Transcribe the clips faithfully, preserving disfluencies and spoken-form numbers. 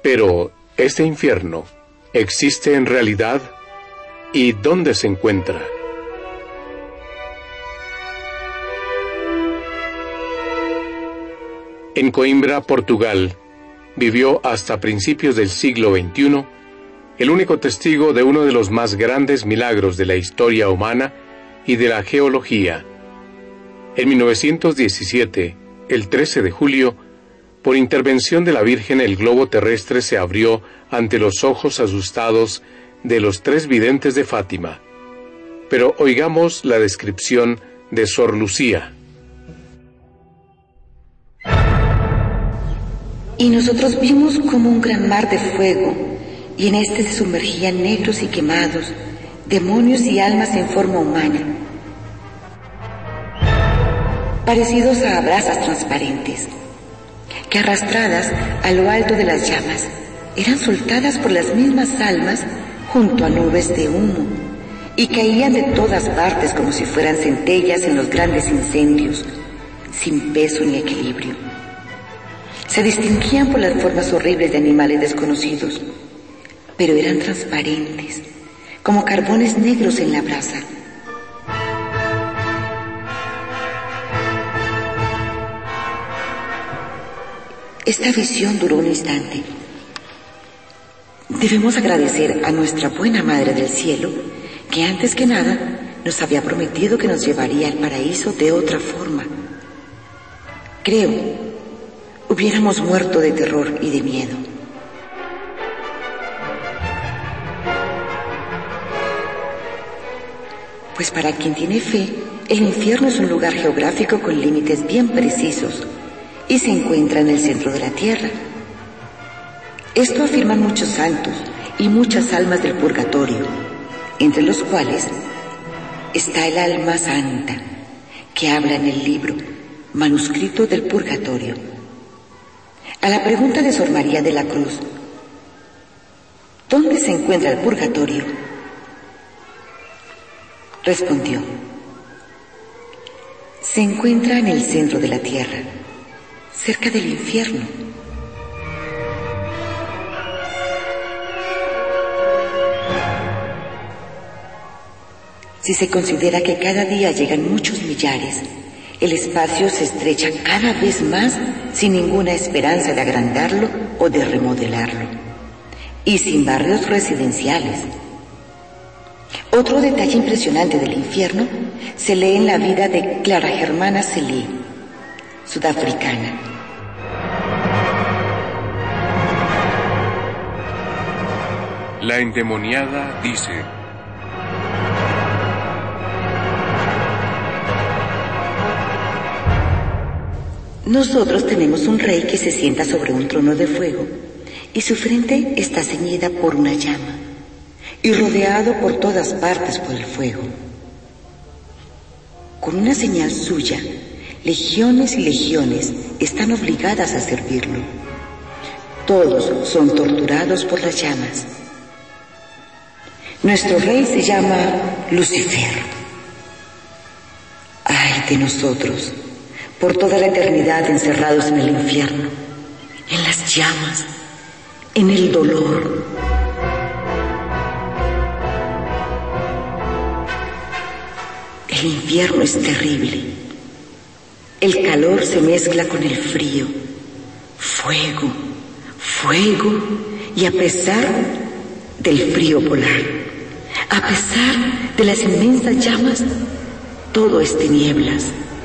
Pero, ¿este infierno existe en realidad? ¿Y dónde se encuentra? En Coimbra, Portugal, vivió hasta principios del siglo veintiuno el único testigo de uno de los más grandes milagros de la historia humana y de la geología. En mil novecientos diecisiete, el trece de julio, por intervención de la Virgen, el globo terrestre se abrió ante los ojos asustados de los tres videntes de Fátima. Pero oigamos la descripción de Sor Lucía. Y nosotros vimos como un gran mar de fuego, y en este se sumergían negros y quemados, demonios y almas en forma humana, parecidos a brasas transparentes, que arrastradas a lo alto de las llamas, eran soltadas por las mismas almas junto a nubes de humo, y caían de todas partes como si fueran centellas en los grandes incendios, sin peso ni equilibrio. Se distinguían por las formas horribles de animales desconocidos, pero eran transparentes, como carbones negros en la brasa. Esta visión duró un instante. Debemos agradecer a nuestra buena Madre del Cielo, que antes que nada nos había prometido que nos llevaría al paraíso de otra forma. Creo, hubiéramos muerto de terror y de miedo. Pues para quien tiene fe, el infierno es un lugar geográfico con límites bien precisos y se encuentra en el centro de la tierra. Esto afirman muchos santos y muchas almas del purgatorio, entre los cuales está el alma santa, que habla en el libro Manuscrito del Purgatorio. A la pregunta de Sor María de la Cruz, ¿dónde se encuentra el purgatorio?, respondió: se encuentra en el centro de la tierra, cerca del infierno. Si se considera que cada día llegan muchos millares, el espacio se estrecha cada vez más sin ninguna esperanza de agrandarlo o de remodelarlo, y sin barrios residenciales. Otro detalle impresionante del infierno se lee en la vida de Clara Germana Celi, sudafricana. La endemoniada dice: nosotros tenemos un rey que se sienta sobre un trono de fuego y su frente está ceñida por una llama y rodeado por todas partes por el fuego. Con una señal suya, legiones y legiones están obligadas a servirlo. Todos son torturados por las llamas. Nuestro rey se llama Lucifer. ¡Ay de nosotros! Por toda la eternidad encerrados en el infierno, en las llamas, en el dolor. El infierno es terrible. El calor se mezcla con el frío. Fuego, fuego, y a pesar del frío polar, a pesar de las inmensas llamas, todo es tinieblas.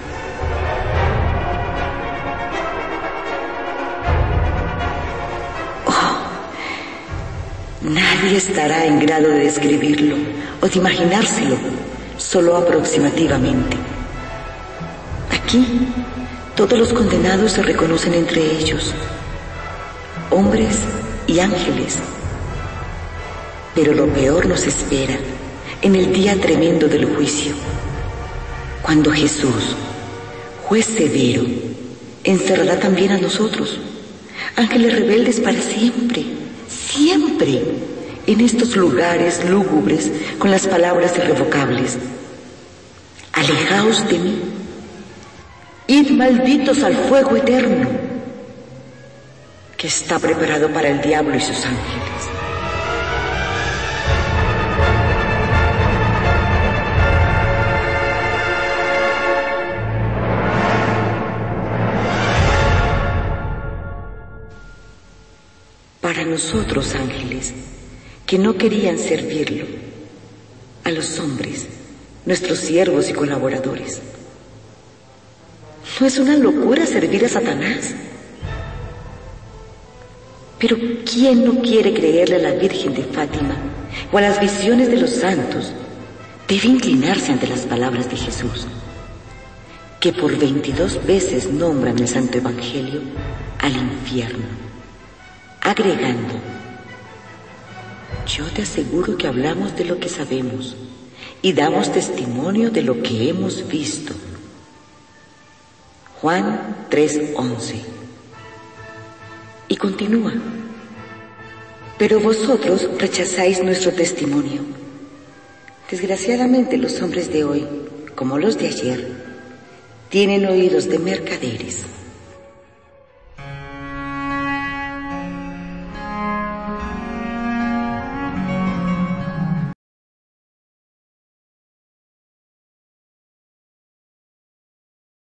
Nadie estará en grado de describirlo o de imaginárselo, solo aproximativamente. Aquí, todos los condenados se reconocen entre ellos, hombres y ángeles. Pero lo peor nos espera en el día tremendo del juicio, cuando Jesús, juez severo, encerrará también a nosotros, ángeles rebeldes para siempre. Siempre en estos lugares lúgubres con las palabras irrevocables: alejaos de mí, id malditos al fuego eterno, que está preparado para el diablo y sus ángeles. Para nosotros, ángeles, que no querían servirlo, a los hombres, nuestros siervos y colaboradores. ¿No es una locura servir a Satanás? Pero ¿quién no quiere creerle a la Virgen de Fátima o a las visiones de los santos? Debe inclinarse ante las palabras de Jesús, que por veintidós veces nombran el Santo Evangelio al infierno, agregando: yo te aseguro que hablamos de lo que sabemos y damos testimonio de lo que hemos visto. Juan tres once. Y continúa: pero vosotros rechazáis nuestro testimonio. Desgraciadamente los hombres de hoy, como los de ayer, tienen oídos de mercaderes.